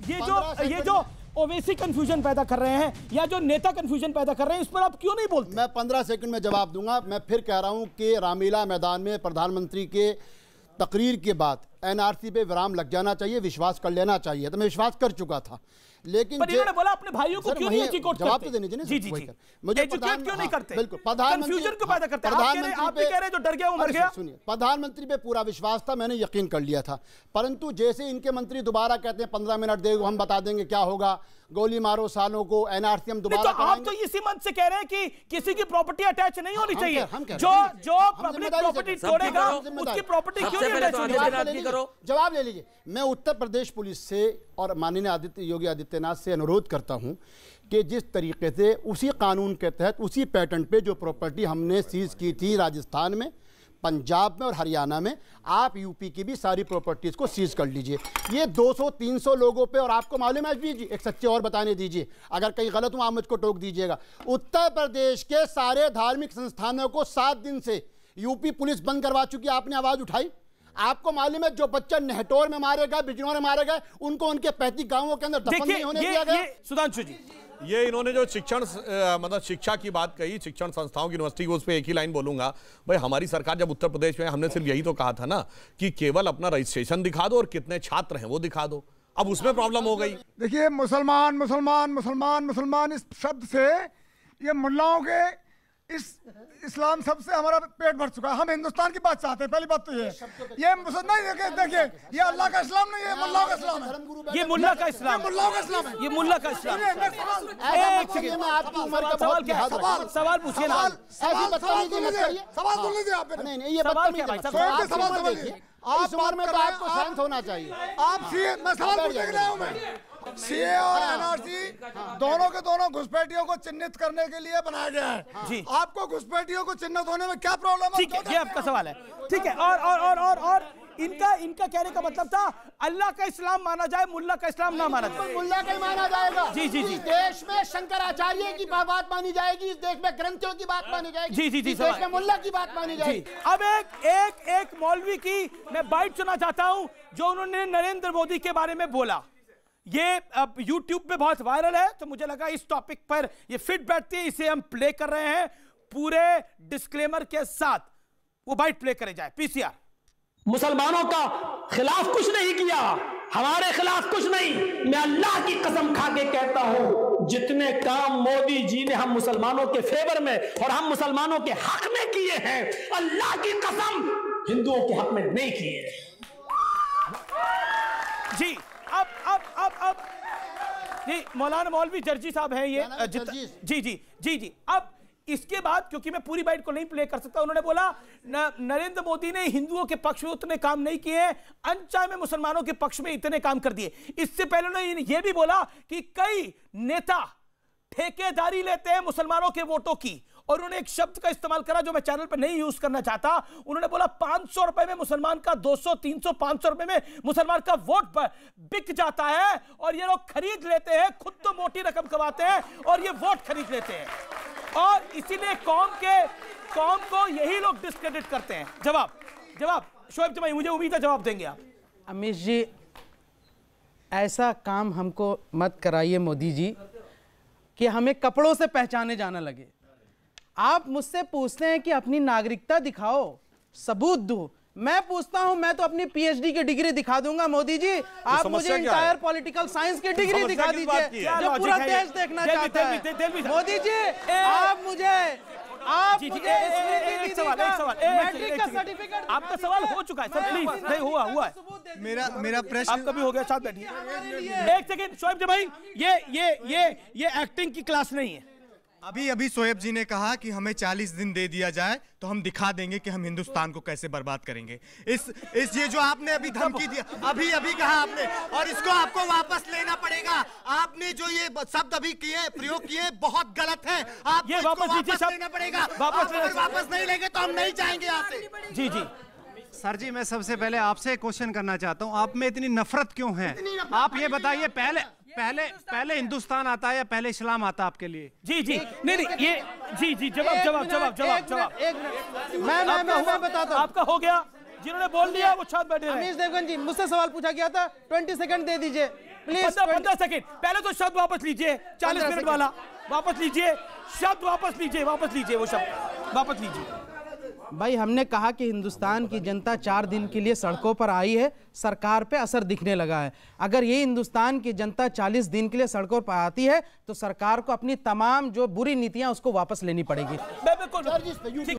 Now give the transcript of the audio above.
ये जो ओवैसी कंफ्यूजन पैदा कर रहे हैं या जो नेता कंफ्यूजन पैदा कर रहे हैं, इस पर आप क्यों नहीं बोलते? मैं 15 सेकंड में जवाब दूंगा। मैं फिर कह रहा हूं कि रामलीला मैदान में प्रधानमंत्री के तकरीर के बाद एनआरसी पे विराम लग जाना चाहिए, विश्वास कर लेना चाहिए। तो मैं विश्वास कर चुका था, लेकिन इन्होंने बोला अपने भाइयों को क्यों नहीं एजुकेट करते? जवाब तो देने दीजिए। जी जी जी, मुझे एजुकेट क्यों नहीं करते? बिल्कुल, कंफ्यूजन क्यों पैदा करते हैं? आप भी कह रहे हैं जो डर गया वो मर गया। सुनिए, प्रधानमंत्री पे पूरा विश्वास था, मैंने यकीन कर लिया था, परंतु जैसे इनके मंत्री दोबारा कहते हैं 15 मिनट दे, हम बता देंगे क्या होगा, गोली मारो सालों को, एनआरसी हम दोबारा तो आप तो इसी मंच से कह रहे हैं कि किसी की प्रॉपर्टी अटैच नहीं होनी चाहिए। जो पब्लिक प्रॉपर्टी तोड़ेगा उसकी प्रॉपर्टी क्यों नहीं अटैच होनी? जवाब ले लीजिए। मैं उत्तर प्रदेश पुलिस से और माननीय योगी आदित्यनाथ से अनुरोध करता हूं कि जिस तरीके से उसी कानून के तहत उसी पैटर्न पे जो प्रॉपर्टी हमने सीज की थी राजस्थान में, पंजाब में और हरियाणा में, आप यूपी की भी सारी प्रॉपर्टीज को सीज कर लीजिए। ये 200-300 लोगों पे, और आपको मालूम है जी, एक सच्चे और बताने दीजिए, अगर कहीं गलत हूं आप मुझको टोक दीजिएगा, उत्तर प्रदेश के सारे धार्मिक संस्थानों को 7 दिन से यूपी पुलिस बंद करवा चुकी है। आपने आवाज उठाई? आपको मालूम है जो बच्चा नेहटोर में मारे गए, बिजनौर में मारे गए, उनको उनके 35 गांवों के अंदर दफन नहीं होने दिया गया। सुधांशु जी, ये इन्होंने जो मतलब शिक्षा की बात कही, शिक्षण संस्थाओं की, यूनिवर्सिटी, उस पर एक ही लाइन बोलूंगा। भाई हमारी सरकार जब उत्तर प्रदेश में, हमने सिर्फ यही तो कहा था ना कि केवल अपना रजिस्ट्रेशन दिखा दो और कितने छात्र हैं वो दिखा दो। अब उसमें प्रॉब्लम हो गई। देखिए, मुसलमान मुसलमान मुसलमान मुसलमान इस शब्द से ये मुल्लाओं के इस्लाम सबसे हमारा पेट भर चुका है। हम हिंदुस्तान की बात चाहते हैं, पहली बात तो ये मुसलमान, देखिए ये अल्लाह का इस्लाम नहीं है, मुल्लाओं का इस्लाम है। ये मुल्ला का इस्लाम, मुल्लाओं का इस्लाम है, ये मुल्ला का इस्लाम। एक सेकंड में आपकी उम्र का सवाल क्या है? सवाल पूछिए ना। सवाल सुन लीजिए आप। नहीं, ये सवाल समझिए। आप उम्र में तो आपको शांत होना चाहिए। आप सीए, मैं सवाल पूछने के लिए हूं। मैं सीए और एनआरसी दोनों के दोनों घुसपैठियों को चिन्हित करने के लिए बनाया गया है जी। आपको घुसपैठियों को चिन्हित होने में क्या प्रॉब्लम है? ठीक है, ये आपका सवाल है। ठीक है, और इनका कहने का मतलब था अल्लाह का इस्लाम माना जाए, मुल्ला का इस्लाम ना माना जाए। मुल्ला का ही माना जाएगा। जी जी जी। इस देश में शंकराचार्य की बात मानी जाएगी, इस देश में ग्रंथियों की बात मानी जाएगी। जी जी जी, इस देश में मुल्ला की बात मानी जाएगी। अब एक मौलवी की मैं बाइट सुना चाहता हूं जो उन्होंने नरेंद्र मोदी के बारे में बोला। ये अब YouTube पे बहुत वायरल है, तो मुझे लगा इस टॉपिक पर ये फिट बैठती है, इसे हम प्ले कर रहे हैं पूरे डिस्क्लेमर के साथ। वो बाइट प्ले करे जाए। पीसीआर। मुसलमानों का खिलाफ कुछ नहीं किया, हमारे खिलाफ कुछ नहीं। मैं अल्लाह की कसम खा के कहता हूं, जितने काम मोदी जी ने हम मुसलमानों के फेवर में और हम मुसलमानों के हक में किए हैं, अल्लाह की कसम हिंदुओं के हक में नहीं किए। जी अब जी, मौलाना मौलवी जर्जी साहब हैं ये। जी जी जी जी। अब इसके बाद, क्योंकि मैं पूरी बाइट को नहीं प्ले कर सकता, उन्होंने बोला नरेंद्र मोदी ने हिंदुओं के पक्ष में उतने काम नहीं किए, अनचाहे में मुसलमानों के पक्ष में इतने काम कर दिए। इससे पहले उन्होंने ये भी बोला कि कई नेता ठेकेदारी लेते हैं मुसलमानों के वोटों की, और उन्होंने एक शब्द का इस्तेमाल करा जो मैं चैनल पर नहीं यूज करना चाहता। उन्होंने बोला 500 रुपए में मुसलमान का 200, 300, 500 रुपए में मुसलमान का वोट बिक जाता है, और ये लोग खरीद लेते हैं, खुद तो मोटी रकम कमाते हैं और ये वोट खरीद लेते हैं, और इसीलिए कौम को यही लोग डिस्क्रेडिट करते हैं। जवाब शोएब जमाई, मुझे उम्मीद है जवाब देंगे आप। अमित जी, ऐसा काम हमको मत कराइए मोदी जी कि हमें कपड़ों से पहचाने जाना लगे। आप मुझसे पूछते हैं कि अपनी नागरिकता दिखाओ, सबूत दो। मैं पूछता हूं, मैं तो अपनी पीएचडी की डिग्री दिखा दूंगा मोदी जी। आप मुझे इंटायर पॉलिटिकल साइंस की डिग्री दिखा दीजिए जो पूरा देश देखना चाहता है। मोदी जी, आप मुझे एक सवाल मैट्रिक का सर्टिफिकेट। आपका सवाल हो चुका है सर, प्लीज। नहीं हुआ है मेरा प्रश्न आपका भी हो गया। साथ बैठिए एक सेकंड। शोएब जी भाई, ये एक्टिंग की क्लास नहीं है। अभी शोएब जी ने कहा कि हमें 40 दिन दे दिया जाए तो हम दिखा देंगे कि हम हिंदुस्तान को कैसे बर्बाद करेंगे। इस ये जो आपने अभी धमकी दिया, अभी कहा आपने, और इसको आपको वापस लेना पड़ेगा। आपने जो ये शब्द अभी प्रयोग किए बहुत गलत है। आपको वापस लेना पड़ेगा। वापस नहीं लेंगे तो हम नहीं जाएंगे यहाँ से। जी जी सर जी, मैं सबसे पहले आपसे क्वेश्चन करना चाहता हूँ, आप में इतनी नफरत क्यों है? आप ये बताइए, पहले हिंदुस्तान आता है या पहले इस्लाम आता आपके लिए? जी नहीं ये जी जवाब मैं बताता हूँ। आपका हो गया, जिन्होंने बोल दिया वो छात्र बैठे हैं। अमीश देवगन जी, मुझसे सवाल पूछा गया था, 20 सेकंड दे दीजिए। प्लीज 15 सेकंड पहले तो शब्द वापस लीजिए, 40 मिनट वाला वापस लीजिए, शब्द वापस लीजिए, वो शब्द वापस लीजिए। भाई हमने कहा कि हिंदुस्तान की जनता 4 दिन के लिए सड़कों पर आई है, सरकार पे असर दिखने लगा है। अगर ये हिंदुस्तान की जनता 40 दिन के लिए सड़कों पर आती है तो सरकार को अपनी तमाम जो बुरी नीतियां उसको वापस लेनी पड़ेगी। बिल्कुल